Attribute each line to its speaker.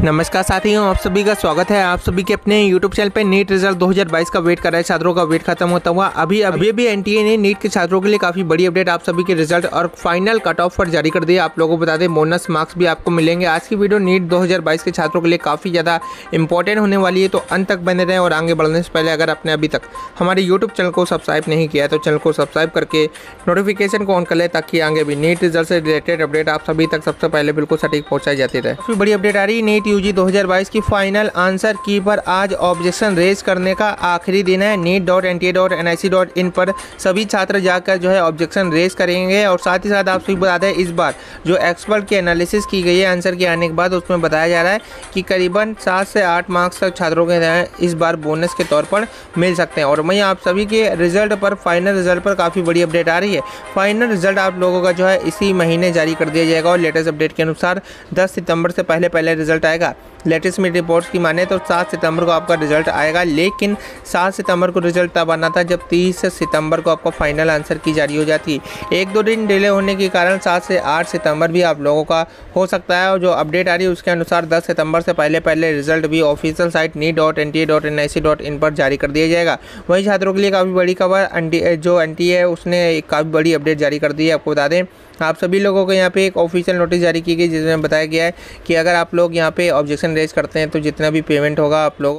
Speaker 1: नमस्कार साथियों, आप सभी का स्वागत है आप सभी के अपने YouTube चैनल पे। नीट रिजल्ट 2022 का वेट कर रहे छात्रों का वेट खत्म होता हुआ अभी एनटीए ने नीट के छात्रों के लिए काफ़ी बड़ी अपडेट आप सभी के रिजल्ट और फाइनल कट ऑफ पर जारी कर दिया। आप लोगों को बता दें बोनस मार्क्स भी आपको मिलेंगे। आज की वीडियो नीट 2022 के छात्रों के लिए काफ़ी ज़्यादा इंपॉर्टेंट होने वाली है, तो अंत तक बने रहें। और आगे बढ़ने से पहले अगर आपने अभी तक हमारे यूट्यूब चैनल को सब्सक्राइब नहीं किया है तो चैनल को सब्सक्राइब करके नोटिफिकेशन को ऑन कर ले, ताकि आगे भी नीट रिजल्ट से रिलेटेड अपडेट आप सभी तक सबसे पहले बिल्कुल सटीक पहुँचाई जाती रहे। काफ़ी बड़ी अपडेट आ रही है। नीट यूजी 2022 की फाइनल आंसर की पर आज ऑब्जेक्शन रेज करने का आखिरी दिन है। NEET.NTA.NIC.in पर सभी छात्र जाकर जो है ऑब्जेक्शन रेज करेंगे। और साथ ही साथ आप सभी बता दें, इस बार जो एक्सपर्ट की एनालिसिस की गई है आंसर के आने के बाद, उसमें बताया जा रहा है कि करीबन 7 से 8 मार्क्स तक छात्रों के इस बार बोनस के तौर पर मिल सकते हैं। और वहीं आप सभी के रिजल्ट पर, फाइनल रिजल्ट पर काफ़ी बड़ी अपडेट आ रही है। फाइनल रिजल्ट आप लोगों का जो है इसी महीने जारी कर दिया जाएगा। और लेटेस्ट अपडेट के अनुसार 10 सितंबर से पहले रिजल्ट आएगा। लेटेस्ट मीडिया रिपोर्ट्स की माने तो 7 सितंबर को आपका रिजल्ट आएगा, लेकिन 7 सितंबर को रिजल्ट तब आना था जब 30 सितंबर को आपका फाइनल आंसर की जारी हो जाती है। 1-2 दिन डिले होने के कारण 7 से 8 सितंबर भी आप लोगों का हो सकता है। और जो अपडेट आ रही है उसके अनुसार 10 सितंबर से पहले रिजल्ट भी ऑफिशियल साइट NEET.NTA.NIC.in पर जारी कर दिया जाएगा। वहीं छात्रों के लिए काफ़ी बड़ी खबर, जो NTA है उसने काफ़ी बड़ी अपडेट जारी कर दी है। आपको बता दें, आप सभी लोगों को यहाँ पे एक ऑफिशियल नोटिस जारी की गई, जिसमें बताया गया है कि अगर आप लोग यहाँ पे ऑब्जेक्शन रेज करते हैं तो जितना भी पेमेंट होगा आप लोग